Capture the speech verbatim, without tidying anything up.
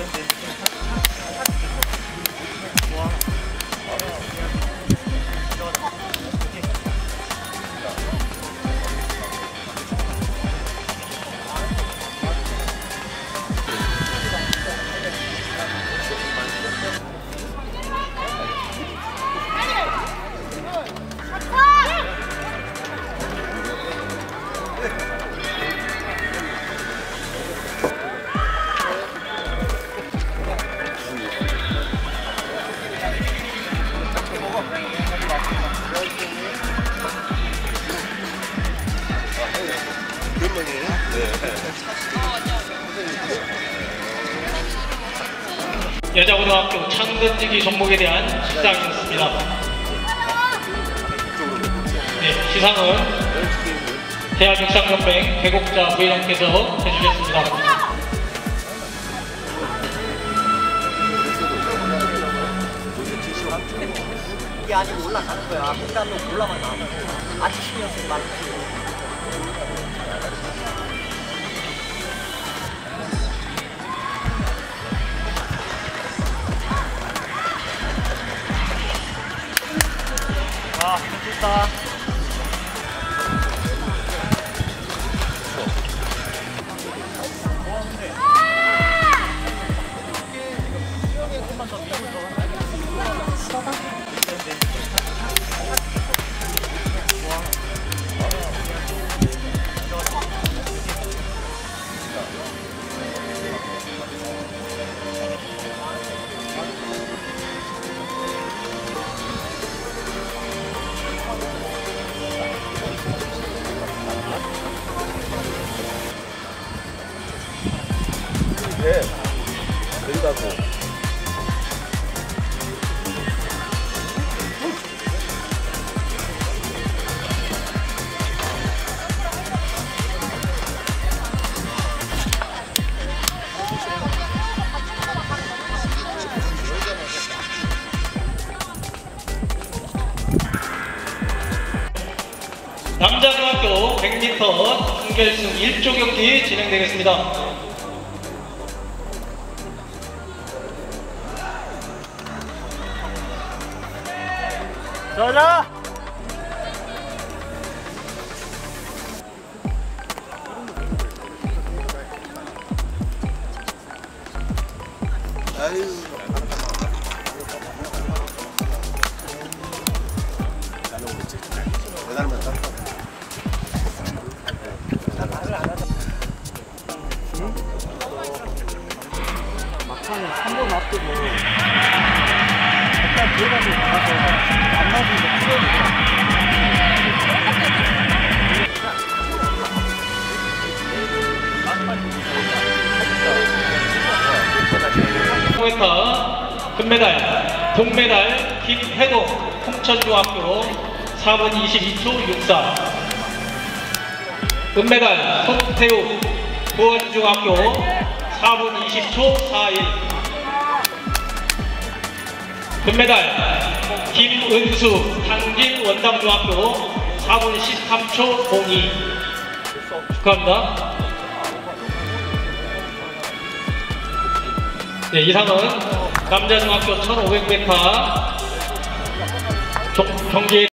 여자고등학교 창던지기 종목에 대한 시상이었습니다. 네, 시상은 대한육상연맹 배곡자 부회장께서 해주셨습니다. 이게 아니고 올라가는 거야. 그다음에 올라만 나와. 아직 신경 쓰지 말고. 아, 좋다. 네, 여기다고. 남자중학교 백 미터 준결승 일 조 경기 진행되겠습니다. 자자! 아유. 막판에 삼 번 앞두고 약간 들어가서 가서 안 맞으니까 풀어주고. 포에타 금메달, 동메달 김혜동 홍천중학교 사 분 이십이 초 육십사, 은메달 손태욱 부원중학교 사 분 이십 초 사십일, 금메달 김은수 향진 원담중학교 사 분 십삼 초 공이. 축하합니다. 네, 이상은 남자중학교 천오백 미터 경기